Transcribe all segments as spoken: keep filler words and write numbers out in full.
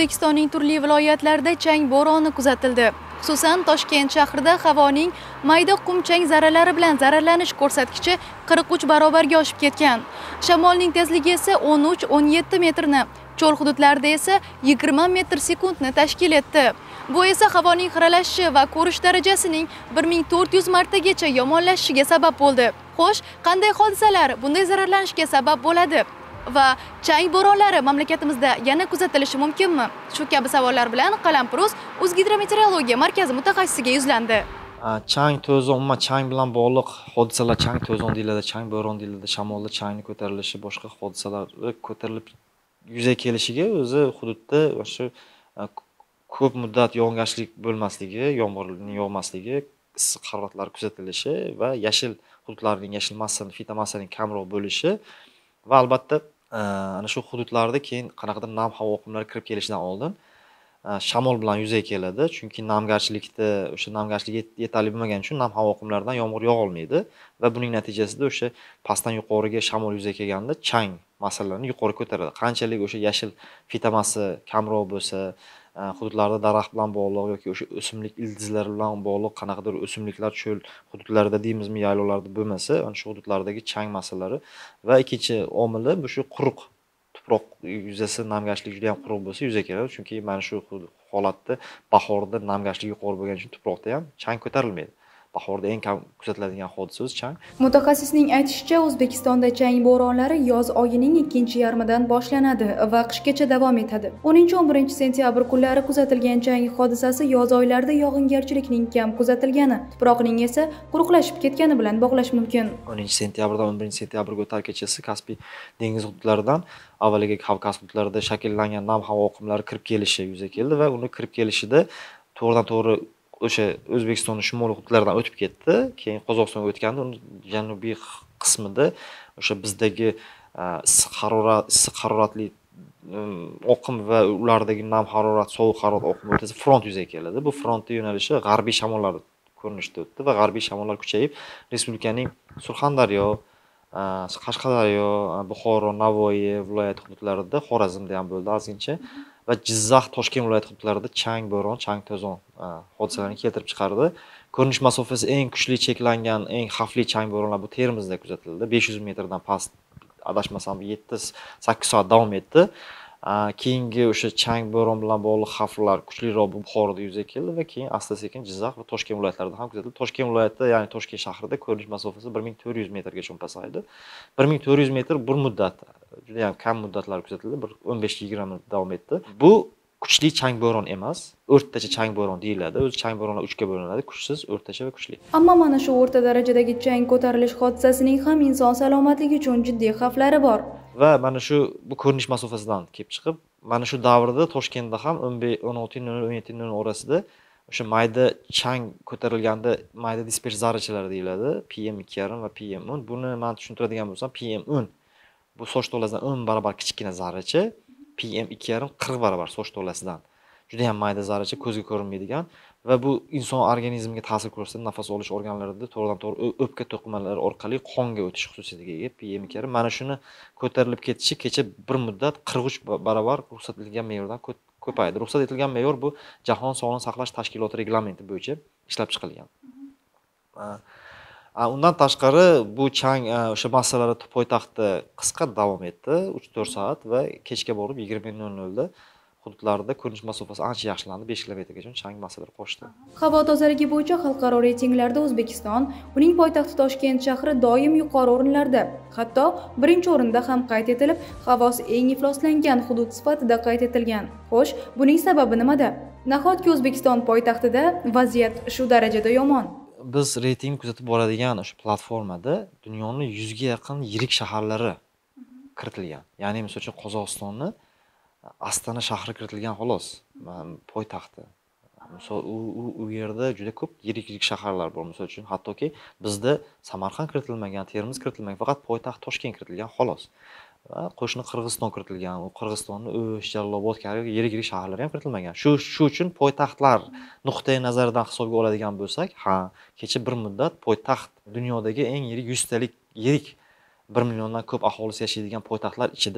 O'zbekistonning turli viloyatlarida chang bo'roni kuzatildi. Xususan, Toshkent shahrida havoning mayda qum-chang zarralari bilan zararlanish ko'rsatkichi qirq uch barobarga oshib ketgan. Shamolning tezligi esa o'n uch o'n yetti metrni, cho'l hududlarda esa yigirma metr sekundni tashkil etdi. Bu esa havoning xiralashishi va ko'rish darajasining bir ming to'rt yuz martagacha yomonlashishiga sabab bo'ldi. Xo'sh, qanday hodisalar bunday zararlanishga sabab bo'ladi? Va chang bo'ronlari mamlakatimizda yana kuzatilishi mumkinmi? Shu kabi savollar bilan Qalampiruz O'zgidrometeorologiya markazi mutaxassisiga yuzlandi. Chang, to'zon, umuman chang bilan bog'liq hodisalar, chang, to'zon deyiladi, chang, bo'ron deyiladi, shamolda changni ko'tarilishi, boshqa hodisalar ko'tarilib yuzaga kelishiga o'zi hududda o'sha ko'p muddat yog'ingarchilik bo'lmasligi, yomg'irning yog'masligi, issiq haroratlar kuzatilishi va yashil hududlarning yashil massani, fitomassaning kamroq bo'lishi va albatta ana shu hududlarda keyin qanaqadir nam havo oqimlari kirib kelishidan oldin shamol bilan yuzaga keladi. Chunki namgarchilikda o'sha namgarchilik yetarli bo'lmagani uchun nam havo oqimlaridan yomg'ir yog'a olmaydi va buning natijasida o'sha pastdan yuqoriga shamol yuzaga kelganda chang massalarini yuqori ko'taradi. Qanchalik o'sha yashil fitomassa kamroq bo'lsa, hududlarda daraxt bilan bog'liq yoki o'sha o'simlik ildizlari bilan bog'liq qanaqadir o'simliklar cho'l hududlarida deymizmi, yaylovlarda bo'lmasa, ana shu hududlardagi chang massalari va ikkinchi omili bu shu quruq tuproq yuzasi namgarchilik juda ham quruq bo'lsa yuzaga keladi. Chunki mana shu holatda bahorda namgarchilik yuqori bo'lgani uchun tuproqda ham chang ko'tarilmaydi. Bahorda eng kam kuzatiladigan hodisa o'zi chang. Mutaxassisning aytishicha, O'zbekistonda chang bo'ronlari yoz oyining ikkinchi yarmidan boshlanadi va qishgacha davom etadi. o'ninchi o'n birinchi sentyabr kunlari kuzatilgan chang hodisasi yoz oylarida yog'ingarchilikning kam kuzatilgani, tuproqning esa quruqlashib ketgani bilan bog'lash mumkin. o'ninchi sentyabrdan o'n birinchi sentyabrga o'tar kechasi Kaspiy dengiz hududlaridan avvaliga Kavkaz hududlarida shakllangan nam havo oqimlari kirib kelishi yuzaga keldi va uni kirib kelishida to'g'ridan to'g'ri o'sha O'zbekistonning shimoliy hududlaridan o'tib ketdi. Keyin Qozog'istonga o'tganda uni janubiy qismida o'sha bizdagi issiq harorat, issiq haroratli oqim va ulardagi nam harorat, sovuq harorat oqimi o'rtasida front yuzaga keladi. Bu frontning yo'nalishi g'arbiy shamollar ko'rinishida o'tdi va g'arbiy shamollar kuchayib, respublikaning Surxondaryo, Qashqadaryo, Buxoro, Navoiy viloyat hududlarida, Xorazmda ham bo'ldi ozgincha va Jizzax, Toshkent viloyat hududlarida chang, bo'ron, chang, to'zon hodisalarini keltirib chiqardi. Ko'rinish masofasi eng kuchli cheklangan, eng xavfli chang bo'ronlar bu Termizda kuzatildi. besh yuz metrdan past, adashmasam yetti sakkiz soat davom etdi. Keyingi o'sha chang, bo'ron bilan bog'liq xavflar kuchliroq Buxoroda yuzaga keldi va keyin asta-sekin Jizzax va Toshkent viloyatlarida ham kuzatildi. Toshkent viloyatida, ya'ni Toshkent shahrida ko'rinish masofasi bir ming to'rt yuz metrgacha pasaydi. bir ming to'rt yuz metr bir muddat, juda ham kam muddatlar kuzatildi, bir o'n besh yigirma minut davom etdi. Bu kuchli chang bo'ron emas, o'rtacha chang bo'ron deyiladi. O'zi chang bo'ronlar uchga bo'linadi: kuchsiz, o'rtacha va kuchli. Ammo mana shu o'rta darajadagi chang ko'tarilish hodisasining ham inson salomatligi uchun jiddiy xavflari bor. Va mana shu bu ko'rinish masofasidan kelib chiqib, mana shu davrda Toshkentda ham o'n olti nol nol o'n yetti nol nol orasida o'sha mayda chang ko'tarilganda mayda dispers zarrachalar deyiladi, P M ikki yarim va P M o'n. Buni men tushuntiradigan bo'lsam, P M o'n bu soch to'lasidan o'n barobar kichkina zarracha, P M ikki yarim qirq barobar soch to'lasidan. Juda ham mayda zarracha, ko'zga ko'rinmaydigan va bu inson organizmiga ta'sir ko'rsatadi, nafas olish organlarida to'g'ridan to'g'ri o'pka to'qimalari orqali qonga o'tish xususiyatiga ega P M ikki yarim. Mana shuni ko'tarilib ketishi kecha bir muddat qirq uch barobar ruxsat etilgan me'yordan ko'paydi. Ruxsat etilgan me'yor bu Jahon Sog'liqni saqlash tashkiloti reglamenti bo'yicha ishlab chiqilgan. Undan tashqari bu chang o'sha massalar poytaxtda qisqa davom etdi, uch to'rt soat va kechga borib yigirma nol nol da hududlarda ko'rinish masofasi ancha yaxshilandi, besh kilometrgacha chang massalari qo'shdi. Havo tozaligi bo'yicha xalqaro reytinglarda O'zbekiston, uning poytaxti Toshkent shahri doim yuqori o'rinlarda. Hatto birinchi o'rinda ham qayd etilib, havosi eng ifloslangan hudud sifatida qayd etilgan. Xo'sh, buning sababi nimada? Nahotki O'zbekiston poytaxtida vaziyat shu darajada yomon? Biz reyting kuzatib boradigan o'sha platformada dunyoning yuzga yaqin yirik shaharlari kiritilgan. Ya'ni misol uchun Qozog'istonni Astana shahri kiritilgan xolos, poytaxti. Misol u u yerda juda ko'p yirik-yirik shaharlar bor. Misol uchun hattoki bizda Samarqand kiritilmagan, Termiz kiritilmagan, faqat poytaxt Toshkent kiritilgan xolos. Va qo'shni Qirg'iziston kiritilgan. U Qirg'izistonning O'sh, Jalolobod kabi yirik-yirik shaharlari ham kiritilmagan. Shu shu uchun poytaxtlar nuqtai nazaridan hisobga oladigan bo'lsak, ha, kecha bir muddat poytaxt dunyodagi eng yirik yuz talik yirik bir milliondan ko'p aholisi yashaydigan poytaxtlar ichida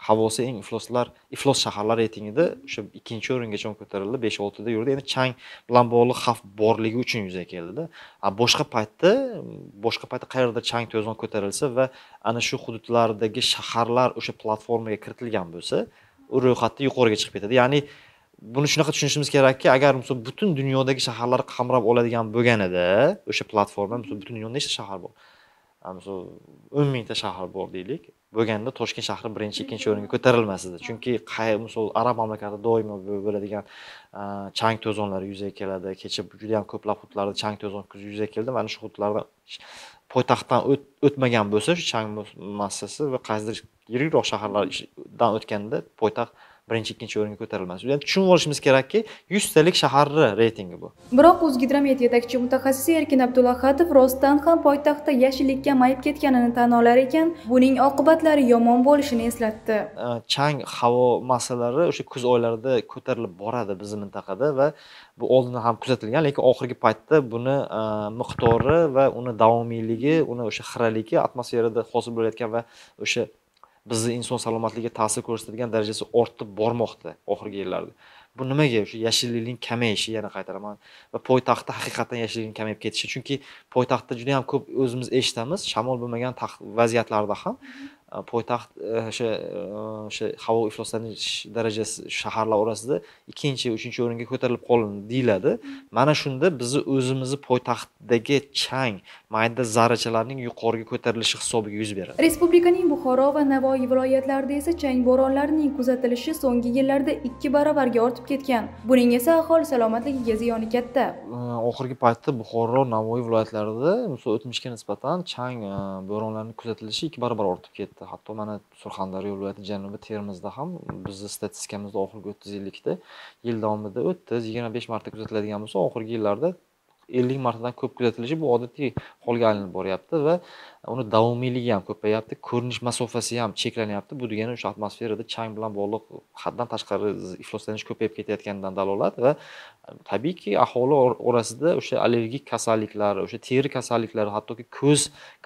havosi eng ifloslar, iflos shaharlar reytingida o'sha ikkinchi o'ringacha ko'tarildi, besh olti da yurdi. Endi chang bilan bog'liq xavf borligi uchun yuzaga keldida. Boshqa paytda, boshqa paytda qayerda chang to'zon ko'tarilsa va ana shu hududlardagi shaharlar o'sha platformaga kiritilgan bo'lsa, u ro'yxatda yuqoriga chiqib ketadi. Ya'ni buni shunaqa tushunishimiz kerakki, agar misol butun dunyodagi shaharlarni qamrab oladigan bo'lganida, o'sha platforma misol butun dunyoda nechta shahar bor? Misol o'n mingta shahar bor deylik. Bo'lganda Toshkent shahri birinchi, ikkinchi o'ringa ko'tarilmas edi. Chunki misol arab mamlakatida doimo bo'ladigan chang to'zonlar yuzaga keladi. Kecha juda ham ko'plab hududlarda chang to'zon yuzaga keldi. Mana shu hududlarda poytaxtdan o'tmagan bo'lsa, shu chang massasi va qaysidir yirikroq shaharlardan o'tganda poytaxt birinchi, ikkinchi o'ringa ko'tarilmas. Ya'ni tushunib olishimiz kerakki, yuz talik shaharni reytingi bu. Biroq O'zgidromet yetakchi mutaxassisi Erkin Abdullaxatov rostdan ham poytaxtda yashillikka mayib ketganini tan olar ekan, buning oqibatlari yomon bo'lishini eslatdi. Chang havo massalari o'sha kuz oylarida ko'tarilib boradi bizning mintaqada va bu oldindan ham kuzatilgan, lekin oxirgi paytda buni miqdori va uni davomiyligi, uni o'sha xiraligi atmosferada hosil bo'layotgan va o'sha bizni inson salomatligiga ta'sir ko'rsatadigan darajasi ortib bormoqda oxirgi yillarda. Bu nimaga? O'sha yashillikning kamayishi, yana qaytaraman, va poytaxtda haqiqatan yashillikning kamayib ketishi. Chunki poytaxtda juda ham ko'p o'zimiz eshitamiz, shamol bo'lmagan vaziyatlarda ham poytaxt o'sha o'sha havo ifloslanish darajasi shaharlar orasida ikkinchi, uchinchi o'ringa ko'tarilib qolindi deyiladi. Mana shunda bizni o'zimizni poytaxtdagi chang, mayda zarrachalarning yuqoriga ko'tarilishi hisobiga yuz beradi. Respublikaning Buxoro va Navoiy viloyatlarida esa chang bo'ronlarining kuzatilishi so'nggi yillarda ikki baravarga ortib ketgan. Buning esa aholi salomatligiga ziyoni katta. Oxirgi paytda Buxoro, Navoiy viloyatlarida misol o'tmishga nisbatan chang bo'ronlarining kuzatilishi ikki barobar ortib ketdi. Hatto mana Surxondaryo viloyati janubi Termizda ham bizni statistikamizda oxirgi o'ttiz yillikda yil davomida o'ttiz yigirma besh marta kuzatiladigan bo'lsa, oxirgi yillarda ellik martadan ko'p kuzatilishi bu odatiy holga aylanib boryapti va uni davomiyligi ham ko'payapti, ko'rinish masofasi ham cheklanyapti. Bu degani o'sha atmosferada chang bilan bog'liq haddan tashqari ifloslanish ko'payib ketayotganidan dalolat va tabiiyki aholi orasida o'sha allergik kasalliklar, o'sha teri kasalliklari, hattoki ko'z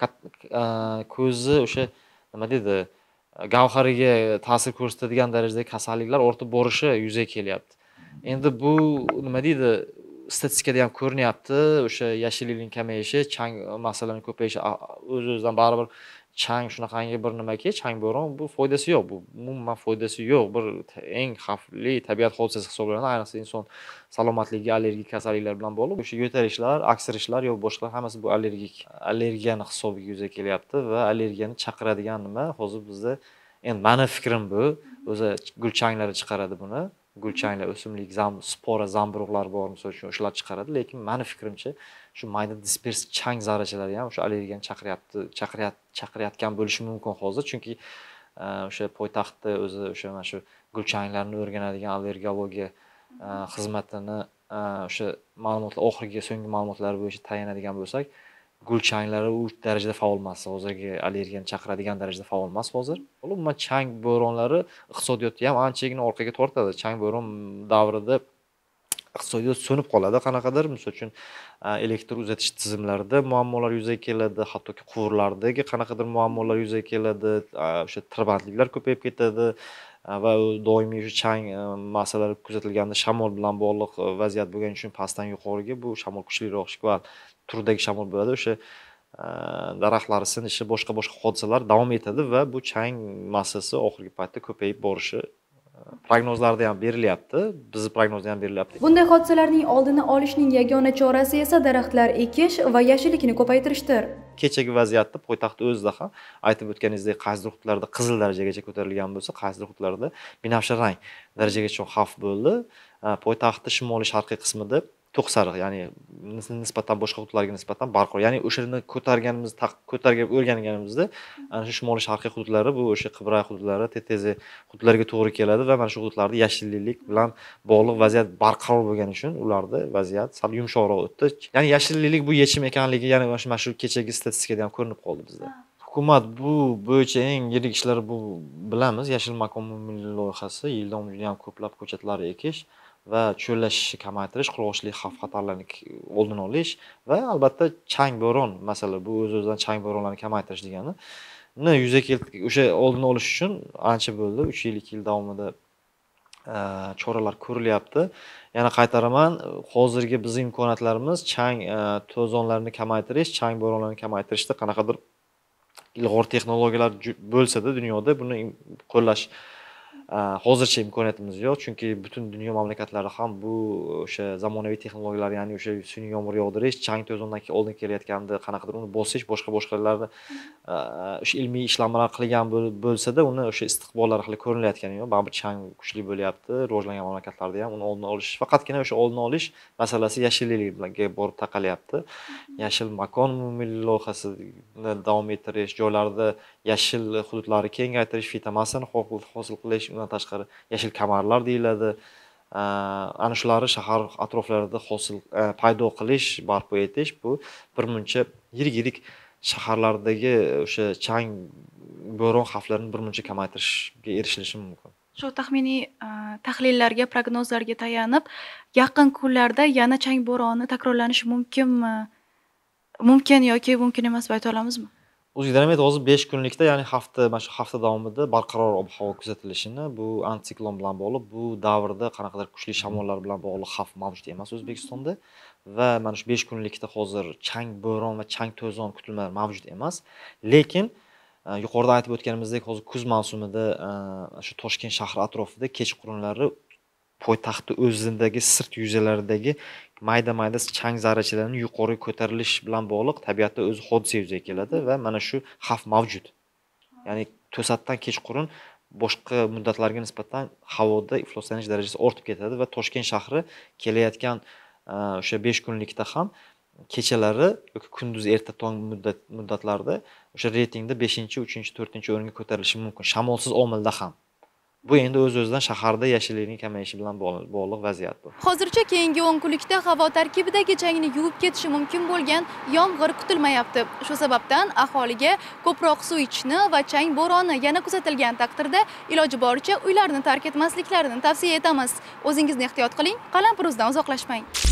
ko'zi o'sha nima deydi, gavhariga ta'sir ko'rsatadigan darajadagi kasalliklar ortib borishi yuzaga kelyapti. Endi bu nima deydi, statistikada ham ko'rinyapti, o'sha yashillikning kamayishi, chang masalalarini ko'payishi o'z-o'zidan baribir chang shunaqangi bir nimaki, chang bo'ron bu foydasi yo'q, bu umuman foydasi yo'q, bir eng xavfli tabiat hodisasi hisoblanadi, ayniqsa inson salomatligiga allergik kasalliklar bilan bog'liq. O'sha yo'talishlar, aksirishlar yo'q, boshqalar hammasi bu allergik, allergiyani hisobiga yuzaga kelyapti va allergiyani chaqiradigan nima? Hozir bizda endi meni fikrim bu, o'zi gulchanglari chiqaradi buni. Gulchanglar, o'simlik, spora, zamburug'lar bor, misol uchun o'shalar chiqaradi, lekin meni fikrimcha shu mayda dispers chang zarrachalari ham o'sha allergiyani chaqiryapti, chaqirayotgan bo'lishi mumkin hozir, chunki o'sha poytaxtda o'zi o'sha mana shu gulchanglarni o'rganadigan allergologiya xizmatini o'sha ma'lumotlar oxirgi so'nggi ma'lumotlar bo'yicha tayanadigan bo'lsak, gulchanglari u darajada faol emas, hozirgi allergiyani chaqiradigan darajada faol emas hozir. Umuman chang bo'ronlari iqtisodiyotni ham anchagina orqaga tortadi. Chang bo'ron davrida iqtisodiyot so'nib qoladi qanaqadir, misol uchun elektr uzatish tizimlarida muammolar yuzaga keladi, hattoki quvurlardagi qanaqadir muammolar yuzaga keladi, o'sha tirbandliklar ko'payib ketadi va doimiy o'sha chang masalalari kuzatilganda shamol bilan bog'liq vaziyat bo'lgani uchun pastdan yuqoriga bu shamol kuchliroq shkval turdagi shamol bo'ladi, o'sha daraxtlar sinishi, boshqa boshqa hodisalar davom etadi va bu chang massasi oxirgi paytda ko'payib borishi prognozlarda ham berilyapti, bizni prognozda ham berilyapti. Bunday hodisalarning oldini olishning yagona chorasi esa daraxtlar ekish va yashillikni ko'paytirishdir. Kechagi vaziyatda poytaxt o'zida ham aytib o'tganingizdek, qaysidir hududlarda qizil darajagacha ko'tarilgan bo'lsa, qaysidir hududlarda binafsha rang darajagacha xavf bo'ldi. Poytaxtning shimoliy sharqiy qismida to'q sariq, ya'ni nisbatan boshqa hududlarga nisbatan barqaror. Ya'ni o'shani ko'targanimiz, ko'tarib o'rganganimizda ana shu shimoliy sharqiy hududlari bu o'sha Qibray hududlari, Tetezi hududlariga to'g'ri keladi va mana shu hududlarda yashillik bilan bog'liq vaziyat barqaror bo'lgani uchun ularda vaziyat sal yumshoqroq o'tdi. Ya'ni yashillik bu yechim ekanligi, ya'ni mana shu kechagi statistikada ham ko'rinib qoldi bizda. Hukumat bu bo'yicha eng yirik ishlar bu bilamiz, yashil makon milliy loyihasi, yil davomida juda ham ko'plab ko'chatlar ekish va cho'llashishni kamaytirish, qurg'oqchilik xavf-xatarlarini oldini olish va albatta chang bo'ron masala, bu o'z-o'zidan chang bo'ronlarini kamaytirish degani. ni yuzaga keltirdik. O'sha oldini olish uchun ancha bo'ldi. uch yil ikki yil davomida choralar ko'rilyapti. Yana qaytaraman, hozirgi bizning imkoniyatlarimiz chang to'zonlarni kamaytirish, chang bo'ronlarini kamaytirishda qanaqadir ilg'or texnologiyalar bo'lsa-da dunyoda buni qo'llash hozircha imkoniyatimiz yo'q, chunki butun dunyo mamlakatlari ham bu o'sha zamonaviy texnologiyalar, ya'ni o'sha sun'iy yomg'ir yog'dirish, chang to'zondan oldin kelayotganda qanaqadir uni bosish, boshqa boshqalarni o'sha ilmiy ishlanmalar qilgan bo'lsa-da, uni o'sha istiqbollar orqali ko'rilayotgani yo'q. Baribir chang kuchli bo'lyapti, rivojlangan mamlakatlarda ham uni oldini olish, faqatgina o'sha oldini olish masalasi yashillikga borib taqalyapti. Yashil makon umumiy loyihasini davom ettirish, joylarda yashil hududlarni kengaytirish, fitomassani hosil qilish, undan tashqari yashil kamarlar deyiladi. Ana shularni shahar atroflarida hosil paydo qilish, barpo etish, bu birmuncha yirik-yirik shaharlardagi o'sha chang bo'ron xavflarini birmuncha kamaytirishga erishilishi mumkin. Shu taxminiy tahlillarga, prognozlarga tayanib, yaqin kunlarda yana chang bo'roni takrorlanishi mumkinmi? Mumkin yoki mumkin emas deb ayta olamizmi? O'zgidromet hozir besh kunlikda, ya'ni hafta, mana shu hafta davomida barqaror ob-havo kuzatilishini, bu antsiklon bilan bog'liq, bu davrda qanaqadir kuchli shamollar bilan bog'liq xavf mavjud emas O'zbekistonda va mana shu besh kunlikda hozir chang bo'ron va chang to'zon kutilmalari mavjud emas. Lekin yuqorida aytib o'tganimizdek, hozir kuz mavsumida shu Toshkent shahri atrofida kechqurunlari poytaxtni o'zidagi sirt yuzalaridagi mayda-mayda chang zarrachalarining yuqoriga ko'tarilish bilan bog'liq tabiatda o'z hodisa yuzaga keladi va mana shu xavf mavjud. Ya'ni to'satdan kechqurun boshqa muddatlarga nisbatan havoda ifloslanish darajasi ortib ketadi va Toshkent shahri kelayotgan o'sha besh kunlikda ham kechalari yoki kunduz erta tong muddat muddatlarda o'sha reytingda beshinchi, uchinchi, to'rtinchi o'ringa ko'tarilishi mumkin. Shamolsiz omilda ham. Bu endi o'z-o'zidan shaharda yashillikning kamayishi bilan bog'liq vaziyat bu. Hozircha keyingi o'n kunlikda havo tarkibidagi changni yuvib ketishi mumkin bo'lgan yomg'ir kutilmayapti. Shu sababdan aholiga ko'proq suv ichishni va chang bo'roni yana kuzatilgan taqdirda iloji boricha uylarni tark etmasliklarini tavsiya etamiz. O'zingizni ehtiyot qiling, qalampiruzdan uzoqlashmang.